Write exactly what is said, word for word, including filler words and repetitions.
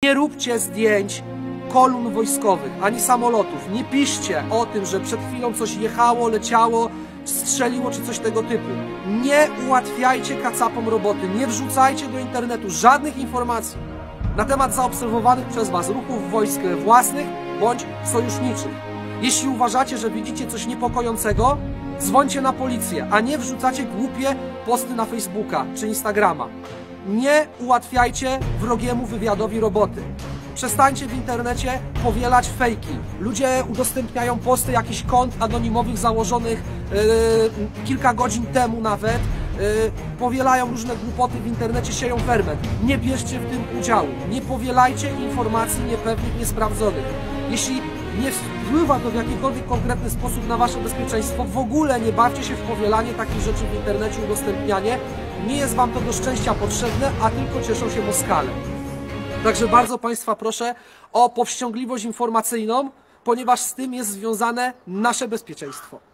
Nie róbcie zdjęć kolumn wojskowych, ani samolotów. Nie piszcie o tym, że przed chwilą coś jechało, leciało, strzeliło czy coś tego typu. Nie ułatwiajcie kacapom roboty, nie wrzucajcie do internetu żadnych informacji na temat zaobserwowanych przez Was ruchów wojsk własnych bądź sojuszniczych. Jeśli uważacie, że widzicie coś niepokojącego, dzwońcie na policję, a nie wrzucacie głupie posty na Facebooka czy Instagrama. Nie ułatwiajcie wrogiemu wywiadowi roboty. Przestańcie w internecie powielać fejki. Ludzie udostępniają posty jakichś kont anonimowych założonych yy, kilka godzin temu nawet. Yy, powielają różne głupoty w internecie, sieją ferment. Nie bierzcie w tym udziału. Nie powielajcie informacji niepewnych, niesprawdzonych. Jeśli nie wpływa to w jakikolwiek konkretny sposób na Wasze bezpieczeństwo, w ogóle nie bawcie się w powielanie takich rzeczy w internecie, udostępnianie. Nie jest Wam to do szczęścia potrzebne, a tylko cieszą się Moskale. Także bardzo Państwa proszę o powściągliwość informacyjną, ponieważ z tym jest związane nasze bezpieczeństwo.